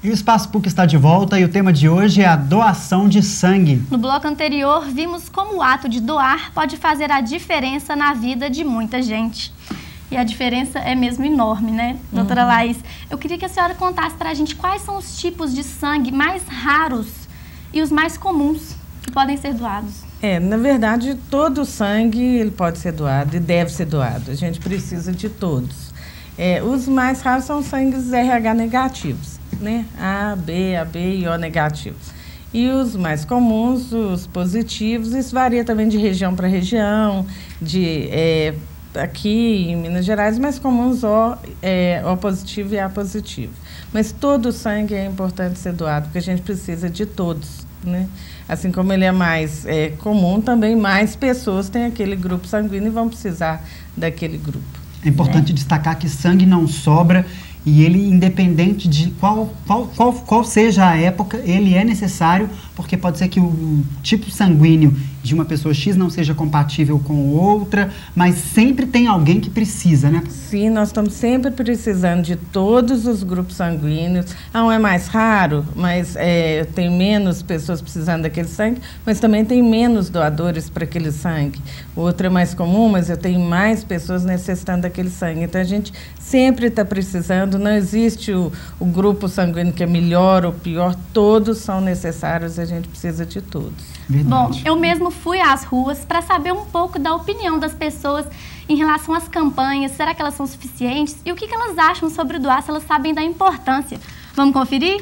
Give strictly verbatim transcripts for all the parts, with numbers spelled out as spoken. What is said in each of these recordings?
E o Espaço P U C está de volta e o tema de hoje é a doação de sangue. No bloco anterior, vimos como o ato de doar pode fazer a diferença na vida de muita gente. E a diferença é mesmo enorme, né, doutora uhum. Laís? Eu queria que a senhora contasse para a gente quais são os tipos de sangue mais raros e os mais comuns que podem ser doados. É, na verdade, todo o sangue ele pode ser doado e deve ser doado. A gente precisa de todos. É, os mais raros são os sangues R H negativos, né? A, B, A B e O negativos. E os mais comuns, os positivos, isso varia também de região para região, de, é, aqui em Minas Gerais, mais comuns O, é, O positivo e A positivo. Mas todo o sangue é importante ser doado, porque a gente precisa de todos, né? Assim como ele é mais é, comum, também mais pessoas têm aquele grupo sanguíneo e vão precisar daquele grupo. É importante é. destacar que sangue não sobra e ele, independente de qual, qual, qual, qual seja a época, ele é necessário, porque pode ser que o tipo sanguíneo de uma pessoa X não seja compatível com outra, mas sempre tem alguém que precisa, né? Sim, nós estamos sempre precisando de todos os grupos sanguíneos. Ah, um é mais raro, mas é, tem menos pessoas precisando daquele sangue, mas também tem menos doadores para aquele sangue. O outro é mais comum, mas eu tenho mais pessoas necessitando daquele sangue. Então, a gente sempre está precisando, não existe o, o grupo sanguíneo que é melhor ou pior, todos são necessários, a gente precisa de todos. Verdade. Bom, eu mesmo fui às ruas para saber um pouco da opinião das pessoas em relação às campanhas. Será que elas são suficientes? E o que, que elas acham sobre doar, se elas sabem da importância? Vamos conferir?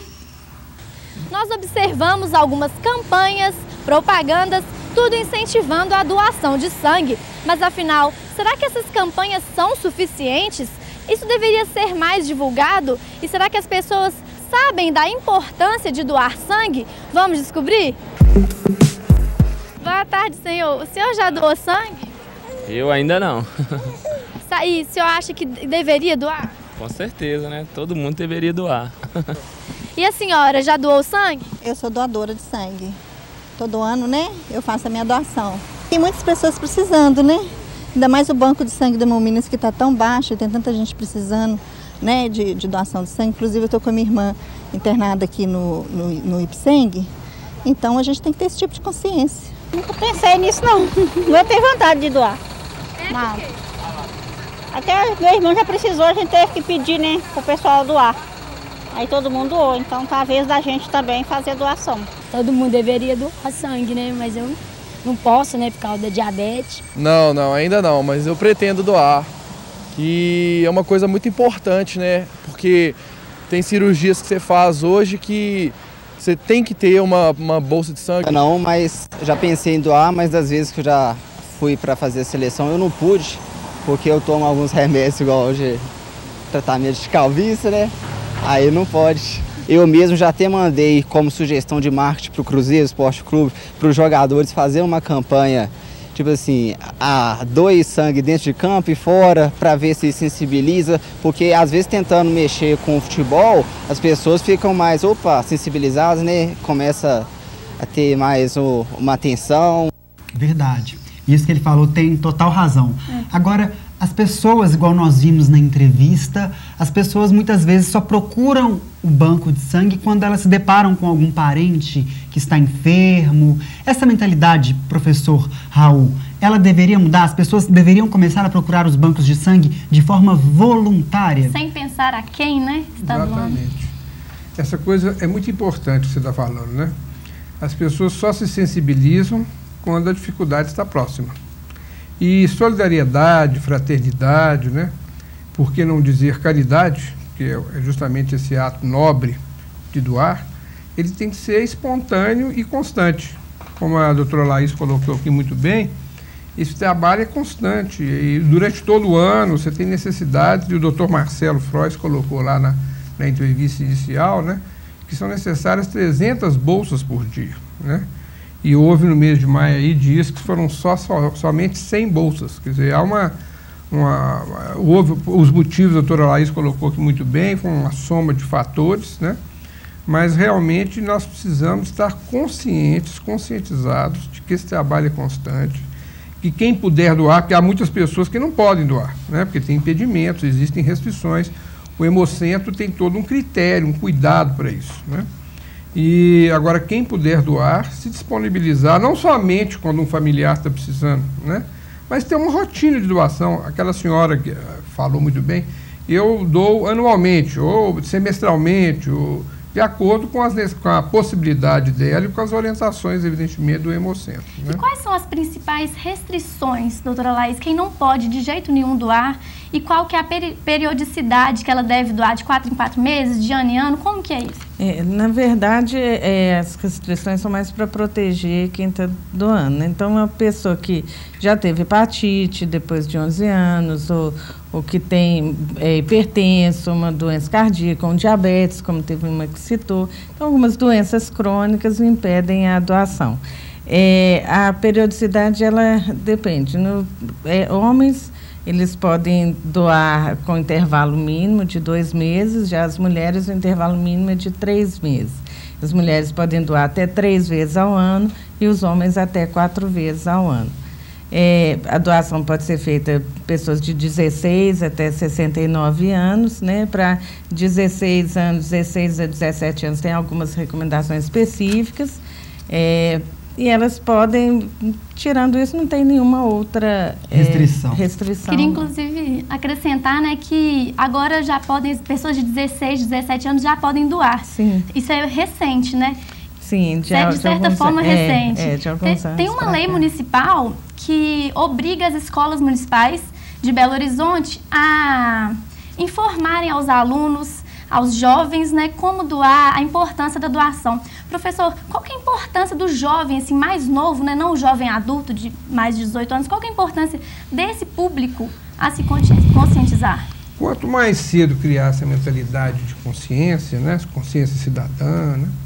Nós observamos algumas campanhas, propagandas, tudo incentivando a doação de sangue. Mas afinal, será que essas campanhas são suficientes? Isso deveria ser mais divulgado? E será que as pessoas sabem da importância de doar sangue? Vamos descobrir? Boa tarde, senhor. O senhor já doou sangue? Eu ainda não. E o senhor acha que deveria doar? Com certeza, né? Todo mundo deveria doar. E a senhora já doou sangue? Eu sou doadora de sangue. Todo ano, né? Eu faço a minha doação. Tem muitas pessoas precisando, né? Ainda mais o banco de sangue do Minas que está tão baixo, tem tanta gente precisando, né, de, de doação de sangue. Inclusive, eu estou com a minha irmã internada aqui no, no, no IPSANG. Então, a gente tem que ter esse tipo de consciência. Nunca pensei nisso, não. Eu tenho vontade de doar. É não. Até meu irmão já precisou, a gente teve que pedir, né, para o pessoal doar. Aí todo mundo doou, então tá a vez da gente também fazer doação. Todo mundo deveria doar sangue, né, mas eu não posso, né, por causa da diabetes. Não, não, ainda não, mas eu pretendo doar. E é uma coisa muito importante, né, porque tem cirurgias que você faz hoje que você tem que ter uma, uma bolsa de sangue. Não, mas já pensei em doar, mas das vezes que eu já fui para fazer a seleção eu não pude, porque eu tomo alguns remédios igual hoje, tratamento de calvície, né? Aí não pode. Eu mesmo já até mandei como sugestão de marketing para o Cruzeiro Esporte Clube, para os jogadores fazer uma campanha, tipo assim, a doe sangue dentro de campo e fora, para ver se sensibiliza, porque às vezes tentando mexer com o futebol, as pessoas ficam mais, opa, sensibilizadas, né? Começa a ter mais o, uma atenção. Verdade. Isso que ele falou tem total razão. É. Agora, as pessoas, igual nós vimos na entrevista, as pessoas muitas vezes só procuram o banco de sangue quando elas se deparam com algum parente que está enfermo. Essa mentalidade, professor Raul, ela deveria mudar? As pessoas deveriam começar a procurar os bancos de sangue de forma voluntária? Sem pensar a quem, né? Está Exatamente. Doando. Essa coisa é muito importante que você está falando, né? As pessoas só se sensibilizam quando a dificuldade está próxima. E solidariedade, fraternidade, né? Por que não dizer caridade, que é justamente esse ato nobre de doar, ele tem que ser espontâneo e constante. Como a doutora Laís colocou aqui muito bem, esse trabalho é constante. E durante todo o ano você tem necessidade, e o doutor Marcelo Frois colocou lá na, na entrevista inicial, né? Que são necessárias trezentas bolsas por dia, né? E houve no mês de maio aí dias que foram só, só, somente cem bolsas. Quer dizer, há uma, uma, houve os motivos, a doutora Laís colocou aqui muito bem, foi uma soma de fatores, né? Mas realmente nós precisamos estar conscientes, conscientizados de que esse trabalho é constante, que quem puder doar, porque há muitas pessoas que não podem doar, né? Porque tem impedimentos, existem restrições. o Hemocentro tem todo um critério, um cuidado para isso, né? E agora, quem puder doar, se disponibilizar, não somente quando um familiar está precisando, né? Mas ter uma rotina de doação. Aquela senhora que falou muito bem, eu dou anualmente, ou semestralmente, ou de acordo com, as, com a possibilidade dela e com as orientações, evidentemente, do Hemocentro. Né? E quais são as principais restrições, doutora Laís, quem não pode de jeito nenhum doar? E qual que é a peri periodicidade que ela deve doar? De quatro em quatro meses, de ano em ano? Como que é isso? É, na verdade, é, as restrições são mais para proteger quem está doando. Né? Então, uma pessoa que já teve hepatite depois de onze anos, ou, ou que tem é, hipertenso, uma doença cardíaca, um diabetes, como teve uma que citou. Então, algumas doenças crônicas impedem a doação. É, a periodicidade, ela depende. No, é, homens... Eles podem doar com intervalo mínimo de dois meses, já as mulheres o intervalo mínimo é de três meses. As mulheres podem doar até três vezes ao ano e os homens até quatro vezes ao ano. É, a doação pode ser feita por pessoas de dezesseis até sessenta e nove anos, né? Para dezesseis anos, dezesseis a dezessete anos, tem algumas recomendações específicas. É, E elas podem, tirando isso, não tem nenhuma outra restrição. É, restrição. Queria, inclusive, acrescentar, né, que agora já podem, pessoas de dezesseis, dezessete anos já podem doar. Sim. Isso é recente, né? Sim, de, é, de certa de forma é, recente. É, de alguns tem, anos tem uma lei cá. municipal que obriga as escolas municipais de Belo Horizonte a informarem aos alunos, aos jovens, né, como doar, a importância da doação. Professor, qual que é a importância do jovem, assim, mais novo, né, não o jovem adulto de mais de dezoito anos, qual que é a importância desse público a se conscientizar? Quanto mais cedo criar essa mentalidade de consciência, né, consciência cidadã, né,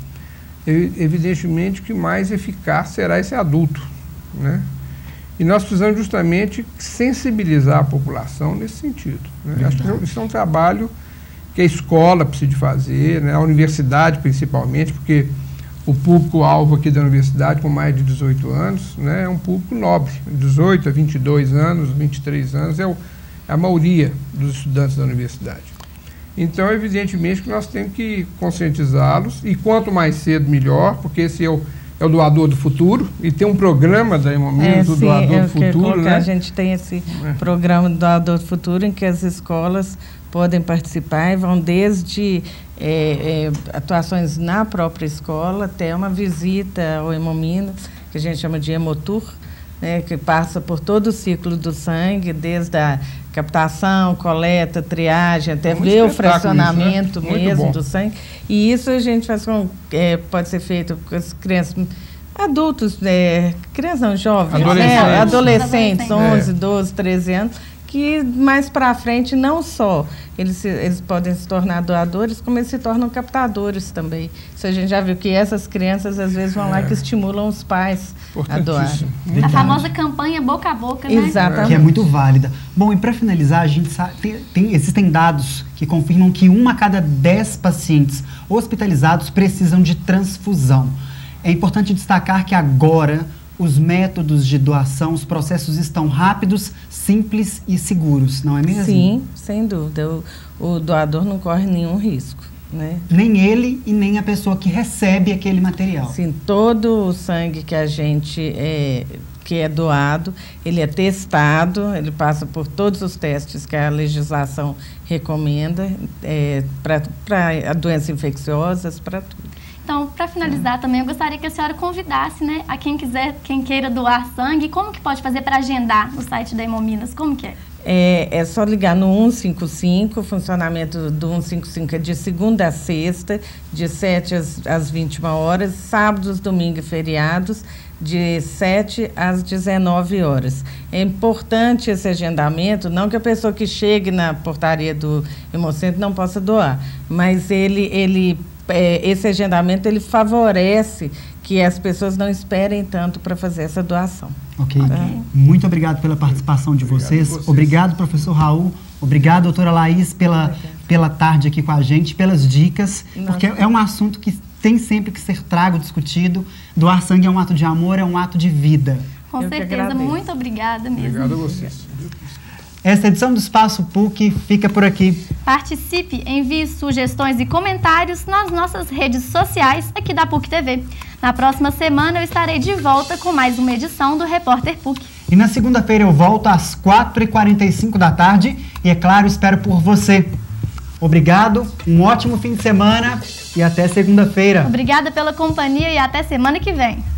evidentemente que mais eficaz será esse adulto, né? E nós precisamos justamente sensibilizar a população nesse sentido, né? Acho que isso é um trabalho que a escola precisa de fazer, né? A universidade principalmente, porque o público-alvo aqui da universidade, com mais de dezoito anos, né, é um público nobre. dezoito a vinte e dois anos, vinte e três anos, é o, a maioria dos estudantes da universidade. Então, evidentemente, que nós temos que conscientizá-los, e quanto mais cedo, melhor, porque esse é o, é o doador do futuro, e tem um programa da Hemominas é, do sim, doador do futuro, né? A gente tem esse é. programa do doador do futuro, em que as escolas podem participar e vão desde é, é, atuações na própria escola até uma visita ao Hemominas, que a gente chama de Hemotour, né, que passa por todo o ciclo do sangue, desde a captação, coleta, triagem, até é ver o fracionamento isso, né? mesmo do sangue. E isso a gente faz com, é, pode ser feito com as crianças, adultos, é, crianças não, jovens, adolescentes, né? adolescentes, onze, doze, treze anos, que mais para frente não só eles, se, eles podem se tornar doadores, como eles se tornam captadores também. Isso a gente já viu que essas crianças às vezes vão é. lá que estimulam os pais a doar. A famosa campanha boca a boca, né? Exatamente. Que é muito válida. Bom, e para finalizar, a gente sabe, tem, tem, existem dados que confirmam que uma a cada dez pacientes hospitalizados precisam de transfusão. É importante destacar que agora os métodos de doação, os processos estão rápidos, simples e seguros, não é mesmo? Sim, sem dúvida. O, o doador não corre nenhum risco, né? Nem ele e nem a pessoa que recebe aquele material. Sim, todo o sangue que a gente é, que é doado, ele é testado, ele passa por todos os testes que a legislação recomenda, é, para doenças infecciosas, para tudo. Então, para finalizar é. também, eu gostaria que a senhora convidasse, né, a quem quiser, quem queira doar sangue, como que pode fazer para agendar no site da Hemominas? Como que é? É, é só ligar no cento e cinquenta e cinco, o funcionamento do cento e cinquenta e cinco é de segunda a sexta, de sete às, às vinte e uma horas, sábados, domingos e feriados, de sete às dezenove horas. É importante esse agendamento, não que a pessoa que chegue na portaria do Hemocentro não possa doar, mas ele... ele É, esse agendamento ele favorece que as pessoas não esperem tanto para fazer essa doação. Ok. okay. Muito obrigado pela participação de obrigado vocês. vocês. Obrigado, professor Raul. Obrigado, doutora Laís, pela, pela tarde aqui com a gente, pelas dicas, Nossa. porque é um assunto que tem sempre que ser trago, discutido. Doar sangue é um ato de amor, é um ato de vida. Com Eu certeza. Muito obrigada mesmo. Obrigado a vocês. Essa edição do Espaço P U C fica por aqui. Participe, envie sugestões e comentários nas nossas redes sociais aqui da P U C T V. Na próxima semana eu estarei de volta com mais uma edição do Repórter P U C. E na segunda-feira eu volto às quatro e quarenta e cinco da tarde e, é claro, espero por você. Obrigado, um ótimo fim de semana e até segunda-feira. Obrigada pela companhia e até semana que vem.